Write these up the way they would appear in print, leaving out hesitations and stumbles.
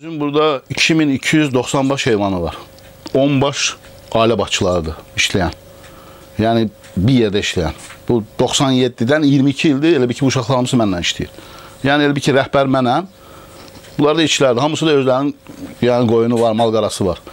Bizim burada 2290 baş heyvanı var. 10 baş ailə başçılarıdır işləyən. Yəni bir yerdə işləyən. Bu 97-dən 22 ildir, elə bir ki bu uşaqlar hamısı mənlə işləyir. Yəni elə bir ki rəhbər mənəm. Bunlar da işlərdir. Hamısı da özlərinin yəni qoyunu var, mal qarası var.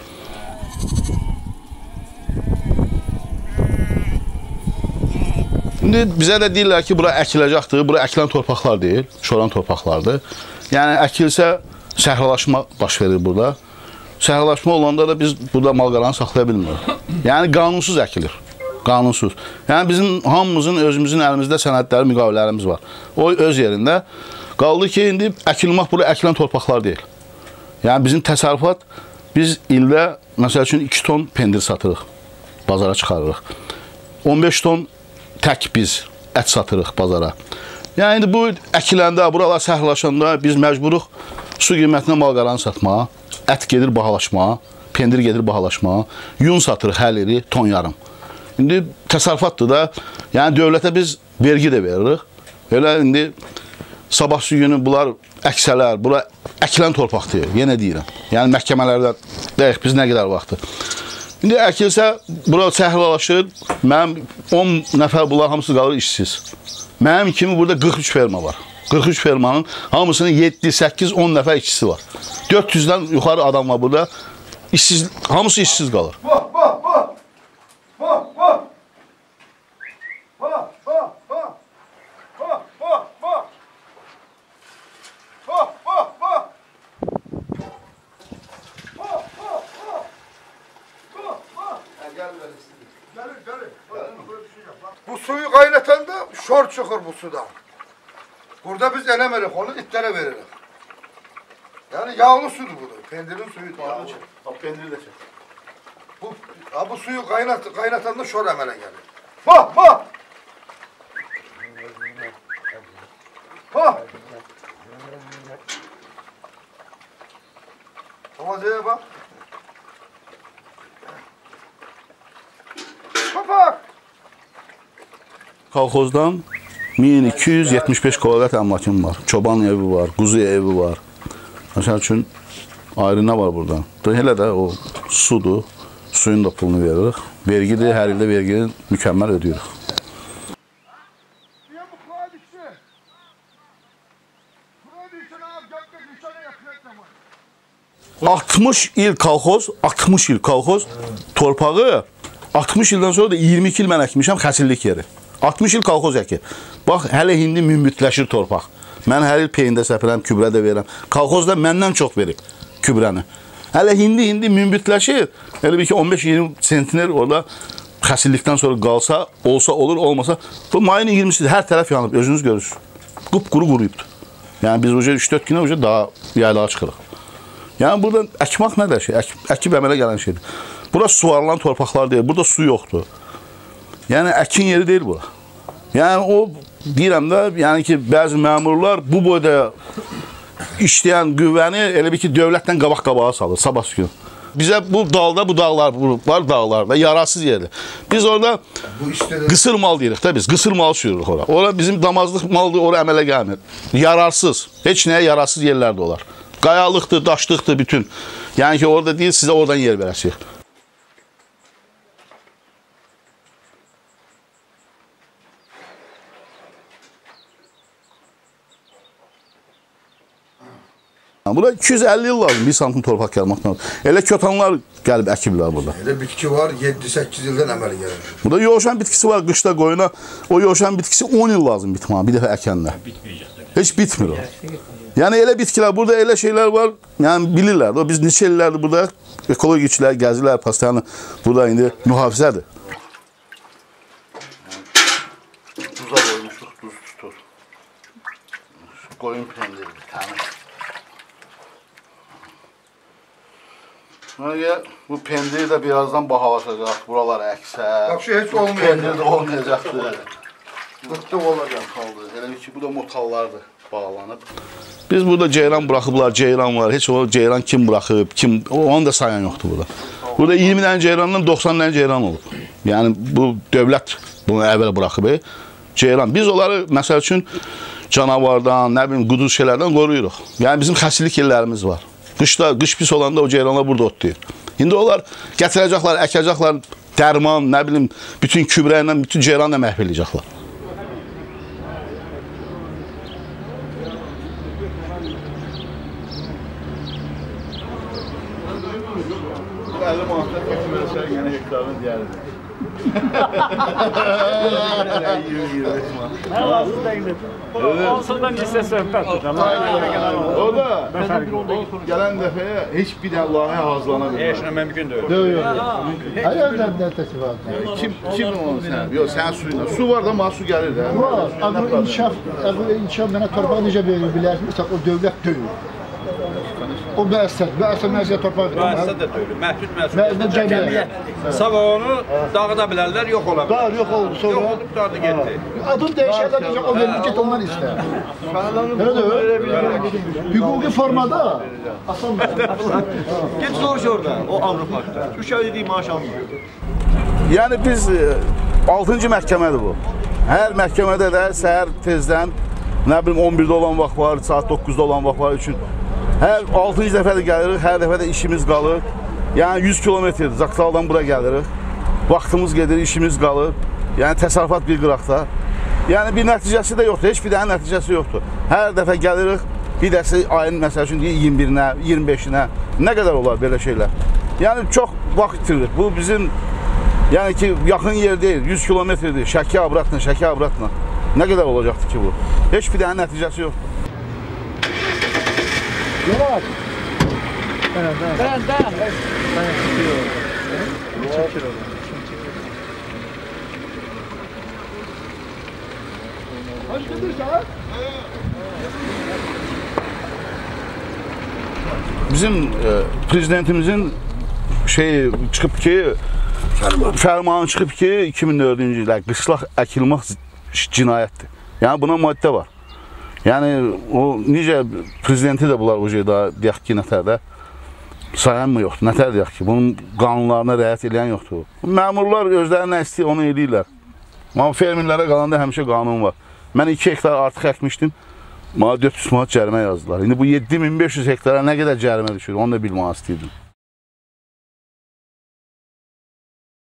İndi bizə də deyirlər ki, bura əkiləcəkdir. Bura əkilən torpaqlar deyil, şoran torpaqlardır. Yəni əkilsə səhralaşma baş verir burada. Səhralaşma olanda da biz burada mal-qaranı saxlaya bilmirik. Yəni qanunsuz əkilir. Qanunsuz. Yəni bizim hamımızın özümüzün əlimizdə sənədləri, müqavilələrimiz var. O öz yerində. Qaldı ki, indi əkilmək bura əkilən torpaqlar deyil. Yəni bizim təsərrüfat, biz ildə məsəl üçün 2 ton pendir satırıq, bazara çıxarırıq. 15 ton tək biz ət satırıq bazara. Yəni indi bu əkiləndə, buralar səhralaşanda biz məcburuq su qiymətinə mal-qaranı satmağa, ət gedir bahalaşmağa, pendir gedir bahalaşmağa, yun satırıq hər iri ton yarım. İndi təsərrüfatdır da, yəni dövlətə biz vergi də veririk. Elə indi sabahsı günü bunlar əksələr, bura əkilən torpaq deyir, yenə deyirəm. Yəni məhkəmələrdə deyək biz nə qədər vaxtı. İndi əkilsə, bura səhralaşır, mənim 10 nəfər bunlar hamısı qalır işsiz. Mənim kimi burada 43 ferma var. 43 fermanın hamısının 7, 8, 10 nəfər işçisi var. 400-dən yuxarı adam var burada, hamısı işsiz qalır. Bu suyu qaynatanda şor çıxır bu sudan. Burada biz eləmirik, onu itlere veririk. Yani yağlı sudur bu da, pendirin suyudur. Yağlı çek. Pendiri də çək. Bu suyu qaynatanda şor əmələ gəlir. Bak! Havazaya bak. Kapak! Kolxozdan 1275 kvadrat əmlakım var. Çoban evi var, quzu evi var. Məsəl üçün ayrı nə var burada? Elə də o sudur, suyun da pulunu veririk. Vergidir, hər ildə vergini mükəmməl ödəyirik. 60 il kolxoz torpağı 60 ildən sonra da 22 il mən əkmişəm xəsillik yeri. 60 il kolxoz əkir. Bax, hələ indi mümbitləşir torpaq. Mən hər il peyində səpirəm, kübrə də verirəm. Kolxoz da məndən çox verib kübrəni. Hələ indi mümbitləşir. Elə bir ki 15-20 sentiner orada xəsillikdən sonra qalsa, olsa olur, olmasa. Bu mayın 20-sidir, hər tərəf yanıb, özünüz görürsünüz. Qupquru quruyubdur. Yəni biz 3-4 günə daha yaylağa çıxırıq. Yəni burada əkmək nə də şey, əkib əmələ gələn şeydir. Bura suvarılan torpaqlar deyil, burada su yoxdur. Yəni əkin yeri deyil bura. Yəni o deyirəm də, yəni ki bəzi məmurlar bu boyda işləyən qüvvəni elə bir ki dövlətdən qabaq-qabağa salır, sabahsı gün. Bizə bu dalda, bu dağlar var, dağlarda, yararsız yerdir. Biz orada qısır mal deyirik də biz, qısır mal sürürük ora. Ora bizim damazlıq maldır, ora əmələ gəlmir. Yararsız, heç nəyə yararsız yerlər də olar. Qayalıqdır, daşlıqdır bütün. Yəni ki orada deyil, sizə oradan yer verəsirik. Burada 250 yıl lazım, 1 santim torpaq gəlməkdən. Elə kötanlar gəlib əkiblər burada. Elə bitki var, 7-8 ildən əməli gəlir. Burada yoğuşan bitkisi var, qışda qoyuna. O yoğuşan bitkisi 10 il lazım bitməyə, bir dəfə əkəndə. Heç bitmir o. Yəni elə bitkilər, burada elə şeylər var, yəni bilirlər. Biz neçə illərdir burada ekologikçilər gəzirlər, pastayanı burada indi mühafizədir. Duza qoymuşuq, duz tutur. Qoyun pendiridir, təmiz. Bu pendiri də birazdan bahalaşacaq, buralar əksər. Bak şu heç olmuyor. Pendir də olmayacaqdır. Qırtlıq olacaq qaldı. Elə ki, bu da motallardır bağlanıb. Biz burada ceyran buraxıblar, ceyran var. Heç o ceyran kim buraxıb, kim, onu da sayan yoxdur burada. Burada 20 dənə ceyrandan 90 dənə ceyran olub. Yəni bu dövlət bunu əvvəl buraxıb. Ceyran. Biz onları məsəl üçün canavardan, nə bilim, quduz şeylərdən qoruyuruq. Yəni bizim xəsillik yerlərimiz var. Qış pis olanda o ceyranlar burada otlayır. İndi onlar gətirəcəklər, əkəcəklər, dərman, nə bilim, bütün kübrə ilə, bütün ceyranla məhv edəcəklər. Onsuzdan hissə söhbətdir. O da gələn dəfəyə heç bir dənə layihə hazırlana bilmir. Heç nə mümkün deyil. Yox. Ayaqlarında təsəvvür. Kim onu sən? Yox, sənin suyla. Su var da, amma su gəlir də. İnkişaf mənə torpağı necə verir bilərsən? Məsələn, o dövlət deyil. O müəssisət məziyyət torpağı verir. Müəssisə də deyil. Məhdud məsuliyyət. Sabah onu dağıda bilərlər, yox ola bilər. Yox oldu, sonra. Yox oldu, qutardı getdi. Adın dəyişəndə necə o verir, get ondan istər. Elə deyil. Hüquqi formada asan Geç soruş orada, o Avropada. 3 ay dediği maaş almıyor. Yəni biz 6-cı məhkəmədir bu. Hər məhkəmədə də səhər tezdən, nə bilim 11-də olan vaxt var, saat 9-da olan vaxt var üçün. Hər 6-cı dəfə də gəlirik, hər dəfə də işimiz qalır. Yəni 100 kilometr Zaqataldan bura gəlirik. Vaxtımız gedir, işimiz qalır. Yəni təsərrüfat bir qıraqda. Yəni bir nəticəsi də yoxdur, heç bir dənə nəticəsi yoxdur. Hər dəfə gəlirik, bir dəsi ayın məsəl üçün 21-nə, 25-nə, nə qədər olar belə şeylər. Yəni çox vaxt itirir. Bu bizim, yəni ki, yaxın yer deyil, 100 kilometrdir, Şəki abratla. Nə qədər olacaqdır ki bu? Heç bir dənə nəticəsi yoxdur. Yavaş. Bizim prezidentimizin çıxıb ki, fərmanı çıxıb ki, 2004-cü ildə qışlaq əkilmək cinayətdir. Yəni buna maddə var. Yəni o necə prezidenti də bunlar o şeydə deyək ki, nətərdə sayan mı yoxdur? Nətər deyək ki, bunun qanunlarına riayət edən yoxdur. Məmurlar özləri nə istəyir, onu eləyirlər. Amma fermerlərə qalanda həmişə qanun var. Mən 2 hektar artıq əkmişdim. Mənə 400 manat cərimə yazdılar. İndi bu 7500 hektara nə qədər cərimə düşür, onu da bilmək istəyirdim.